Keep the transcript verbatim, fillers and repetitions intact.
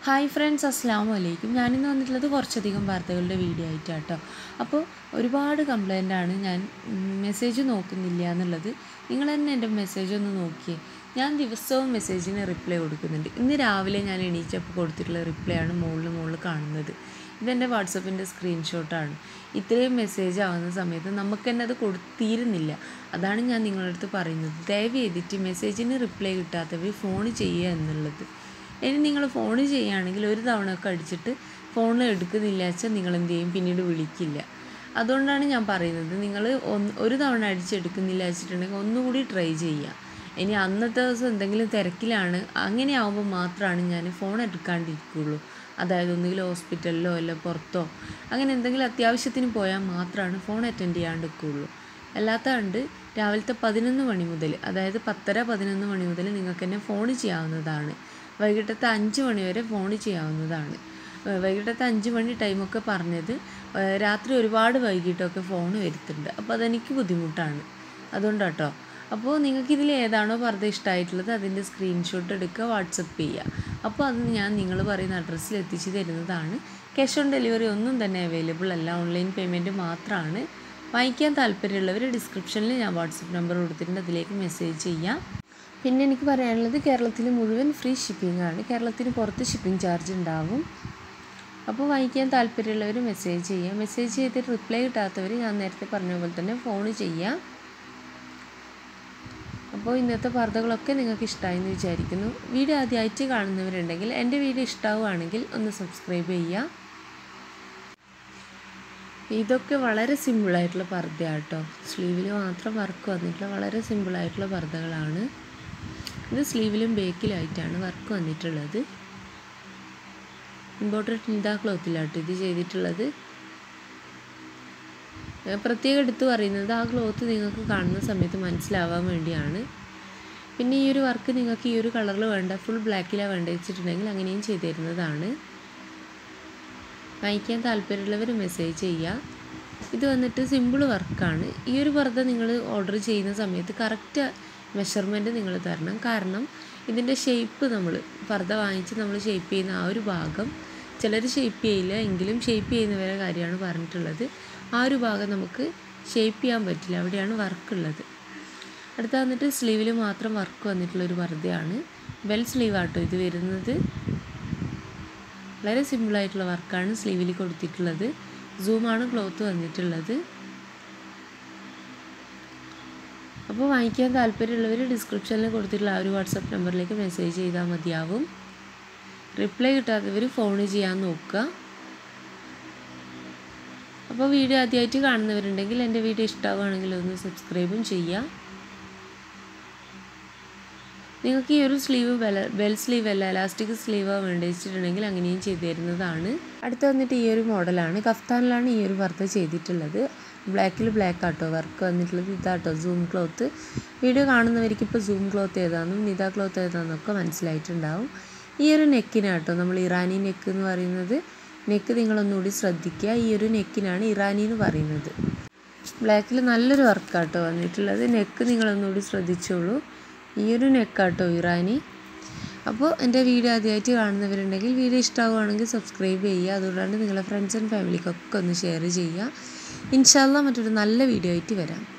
Hi friends, അസ്സലാമു അലൈക്കും. ഞാനിന്ന് വന്നിട്ടുള്ളത് കുറച്ചധികം വാർത്തകളുടെ വീഡിയോ ആയിട്ടാണ് കേട്ടോ. അപ്പോൾ ഒരുപാട് കംപ്ലൈൻ്റാണ് ഞാൻ മെസ്സേജ് നോക്കുന്നില്ല എന്നുള്ളത്. നിങ്ങൾ തന്നെ എൻ്റെ മെസ്സേജ് ഒന്ന് നോക്കിയേ. ഞാൻ ദിവസവും മെസ്സേജിന് റിപ്ലൈ കൊടുക്കുന്നുണ്ട്. ഇന്ന് രാവിലെ ഞാൻ എണീച്ചപ്പോൾ കൊടുത്തിട്ടുള്ള റിപ്ലൈ ആണ് മുകളിൽ മുകളിൽ കാണുന്നത്. ഇതെൻ്റെ വാട്സപ്പിൻ്റെ സ്ക്രീൻഷോട്ടാണ്. ഇത്രയും മെസ്സേജ് ആവുന്ന സമയത്ത് നമുക്ക് തന്നെ അത് കൊടുത്തിരുന്നില്ല. അതാണ് ഞാൻ നിങ്ങളുടെ അടുത്ത് പറയുന്നത്. ദയവ് ചെയ്തിട്ട് മെസ്സേജിന് റിപ്ലൈ കിട്ടാത്തവർ ഫോൺ ചെയ്യുക എന്നുള്ളത്. ഇനി നിങ്ങൾ ഫോൺ ചെയ്യുകയാണെങ്കിൽ ഒരു തവണ ഒക്കെ അടിച്ചിട്ട് ഫോൺ എടുക്കുന്നില്ല വെച്ചാൽ നിങ്ങൾ എന്ത് ചെയ്യും, പിന്നീട് വിളിക്കില്ല. അതുകൊണ്ടാണ് ഞാൻ പറയുന്നത്, നിങ്ങൾ ഒന്ന് ഒരു തവണ അടിച്ചെടുക്കുന്നില്ല വെച്ചിട്ടുണ്ടെങ്കിൽ ഒന്നുകൂടി ട്രൈ ചെയ്യുക. ഇനി അന്നത്തെ ദിവസം എന്തെങ്കിലും തിരക്കിലാണ്, അങ്ങനെ ആകുമ്പോൾ മാത്രമാണ് ഞാൻ ഫോൺ എടുക്കാണ്ടിരിക്കുകയുള്ളൂ. അതായത് ഒന്നുകിൽ ഹോസ്പിറ്റലിലോ അല്ല പുറത്തോ അങ്ങനെ എന്തെങ്കിലും അത്യാവശ്യത്തിന് പോയാൽ മാത്രമാണ് ഫോൺ അറ്റൻഡ് ചെയ്യാണ്ടിരിക്കുകയുള്ളൂ. അല്ലാത്ത കണ്ട് രാവിലത്തെ പതിനൊന്ന് മണി മുതൽ, അതായത് പത്തര പതിനൊന്ന് മണി മുതൽ നിങ്ങൾക്ക് എന്നെ ഫോൺ ചെയ്യാവുന്നതാണ്. വൈകിട്ടത്തെ അഞ്ച് മണി വരെ ഫോൺ ചെയ്യാവുന്നതാണ്. വൈകിട്ടത്തെ അഞ്ച് മണി ടൈമൊക്കെ പറഞ്ഞത് രാത്രി ഒരുപാട് വൈകിട്ടൊക്കെ ഫോൺ വരുത്തുന്നുണ്ട്. അപ്പോൾ അതെനിക്ക് ബുദ്ധിമുട്ടാണ്, അതുകൊണ്ടാണ് കേട്ടോ. അപ്പോൾ നിങ്ങൾക്കിതിൽ ഏതാണോ പർദ്ദ ഇഷ്ടമായിട്ടുള്ളത് അതിൻ്റെ സ്ക്രീൻഷോട്ട് എടുക്കുക, വാട്സപ്പ് ചെയ്യുക. അപ്പോൾ അത് ഞാൻ നിങ്ങൾ പറയുന്ന അഡ്രസ്സിൽ എത്തിച്ച് തരുന്നതാണ്. ക്യാഷ് ഓൺ ഡെലിവറി ഒന്നും തന്നെ അവൈലബിൾ അല്ല, ഓൺലൈൻ പേയ്മെൻറ്റ് മാത്രമാണ്. വാങ്ങിക്കാൻ താല്പര്യമുള്ളവർ ഡിസ്ക്രിപ്ഷനിൽ ഞാൻ വാട്സപ്പ് നമ്പർ കൊടുത്തിട്ടുണ്ട്, അതിലേക്ക് മെസ്സേജ് ചെയ്യാം. പിന്നെ എനിക്ക് പറയാനുള്ളത്, കേരളത്തിൽ മുഴുവൻ ഫ്രീ ഷിപ്പിംഗ് ആണ്. കേരളത്തിന് പുറത്ത് ഷിപ്പിംഗ് ചാർജ് ഉണ്ടാവും. അപ്പോൾ വാങ്ങിക്കാൻ താല്പര്യമുള്ളവർ മെസ്സേജ് ചെയ്യുക. മെസ്സേജ് ചെയ്തിട്ട് റിപ്ലൈ കിട്ടാത്തവർ ഞാൻ നേരത്തെ പറഞ്ഞ പോലെ തന്നെ ഫോൺ ചെയ്യുക. അപ്പോൾ ഇന്നത്തെ വാർത്തകളൊക്കെ നിങ്ങൾക്ക് ഇഷ്ടമായെന്ന് വിചാരിക്കുന്നു. വീഡിയോ ആദ്യമായിട്ട് കാണുന്നവരുണ്ടെങ്കിൽ എൻ്റെ വീഡിയോ ഇഷ്ടമാവുകയാണെങ്കിൽ ഒന്ന് സബ്സ്ക്രൈബ് ചെയ്യുക. ഇതൊക്കെ വളരെ സിമ്പിളായിട്ടുള്ള പർദ്ദയാണ് കേട്ടോ. സ്ലീവിൽ മാത്രം വർക്ക് വന്നിട്ടുള്ള വളരെ സിമ്പിളായിട്ടുള്ള പർദ്ദകളാണ്. ഇത് സ്ലീവിലും ബേക്കിലായിട്ടാണ് വർക്ക് വന്നിട്ടുള്ളത്. ഇമ്പോർട്ടൻറ്റ് നിദാ ക്ലോത്തിലാട്ടോ ഇത് ചെയ്തിട്ടുള്ളത്. പ്രത്യേകം എടുത്ത് പറയുന്നത്, ആ ക്ലോത്ത് നിങ്ങൾക്ക് കാണുന്ന സമയത്ത് മനസ്സിലാവാൻ വേണ്ടിയാണ്. പിന്നെ ഈ ഒരു വർക്ക് നിങ്ങൾക്ക് ഈ ഒരു കളറിൽ വേണ്ട, ഫുൾ ബ്ലാക്കിലാണ് വേണ്ട വെച്ചിട്ടുണ്ടെങ്കിൽ അങ്ങനെയും ചെയ്തു തരുന്നതാണ്. വാങ്ങിക്കാൻ താല്പര്യമുള്ളവർ മെസ്സേജ് ചെയ്യുക. ഇത് വന്നിട്ട് സിമ്പിൾ വർക്കാണ്. ഈ ഒരു പർദ്ദ നിങ്ങൾ ഓർഡർ ചെയ്യുന്ന സമയത്ത് കറക്റ്റ് മെഷർമെൻറ്റ് നിങ്ങൾ തരണം. കാരണം ഇതിൻ്റെ ഷേപ്പ്, നമ്മൾ പർദ്ദ വാങ്ങിച്ച് നമ്മൾ ഷേപ്പ് ചെയ്യുന്ന ആ ഒരു ഭാഗം ചിലർ ഷേപ്പ് ചെയ്യില്ല, എങ്കിലും ഷേപ്പ് ചെയ്യുന്നവരെ കാര്യമാണ് പറഞ്ഞിട്ടുള്ളത്. ആ ഒരു ഭാഗം നമുക്ക് ഷേപ്പ് ചെയ്യാൻ പറ്റില്ല, അവിടെയാണ് വർക്കുള്ളത്. അടുത്ത വന്നിട്ട് സ്ലീവിൽ മാത്രം വർക്ക് വന്നിട്ടുള്ളൊരു പർദ്ദയാണ്. ബെൽ സ്ലീവ് ആട്ടോ ഇത് വരുന്നത്. വളരെ സിമ്പിളായിട്ടുള്ള വർക്കാണ് സ്ലീവിൽ കൊടുത്തിട്ടുള്ളത്. സൂമാണ് ക്ലോത്ത് വന്നിട്ടുള്ളത്. അപ്പോൾ വാങ്ങിക്കാൻ താല്പര്യമുള്ളവർ ഡിസ്ക്രിപ്ഷനിൽ കൊടുത്തിട്ടുള്ള ആ ഒരു വാട്സപ്പ് നമ്പറിലേക്ക് മെസ്സേജ് ചെയ്താൽ മതിയാവും. റിപ്ലൈ കിട്ടാത്തവർ ഫോൺ ചെയ്യാൻ നോക്കുക. അപ്പോൾ വീഡിയോ ആദ്യമായിട്ട് കാണുന്നവരുണ്ടെങ്കിൽ എൻ്റെ വീഡിയോ ഇഷ്ടമാവുകയാണെങ്കിൽ ഒന്ന് സബ്സ്ക്രൈബും ചെയ്യുക. നിങ്ങൾക്ക് ഈ ഒരു സ്ലീവ് ബെൽ ബെൽ സ്ലീവ് അല്ല എലാസ്റ്റിക് സ്ലീവ് വേണ്ടി വെച്ചിട്ടുണ്ടെങ്കിൽ അങ്ങനെയും ചെയ്തു തരുന്നതാണ്. അടുത്ത് വന്നിട്ട് ഈ ഒരു മോഡലാണ്. കഫ്താനിലാണ് ഈ ഒരു വർക്ക് ചെയ്തിട്ടുള്ളത്. ബ്ലാക്കിൽ ബ്ലാക്ക് ആട്ടോ വർക്ക് വന്നിട്ടുള്ളത്. ഇതാട്ടോ സൂം ക്ലോത്ത്. വീഡിയോ കാണുന്നവർക്ക് ഇപ്പോൾ സൂം ക്ലോത്ത് ഏതാണെന്നും നിദാ ക്ലോത്ത് ഏതാണെന്നൊക്കെ മനസ്സിലായിട്ടുണ്ടാവും. ഈ ഒരു നെക്കിനാട്ടോ നമ്മൾ ഇറാനി നെക്ക് എന്ന് പറയുന്നത്. നെക്ക് നിങ്ങളൊന്നുകൂടി ശ്രദ്ധിക്കുക. ഈ ഒരു നെക്കിനാണ് ഇറാനി എന്ന് പറയുന്നത്. ബ്ലാക്കിൽ നല്ലൊരു വർക്കാട്ടോ വന്നിട്ടുള്ളത്. നെക്ക് നിങ്ങളൊന്നുകൂടി ശ്രദ്ധിച്ചോളൂ. ഈ ഒരു നെക്കാട്ടോ ഇറാനി. അപ്പോൾ എൻ്റെ വീഡിയോ ആദ്യമായിട്ട് കാണുന്നവരുണ്ടെങ്കിൽ വീഡിയോ ഇഷ്ടമാവുകയാണെങ്കിൽ സബ്സ്ക്രൈബ് ചെയ്യുക. അതുകൊണ്ടാണ് നിങ്ങളുടെ ഫ്രണ്ട്സ് ആൻഡ് ഫാമിലിക്കൊക്കെ ഒന്ന് ഷെയർ ചെയ്യുക. ഇൻഷാ അല്ലാഹ് മറ്റൊരു നല്ല വീഡിയോ ആയിട്ട് വരാം.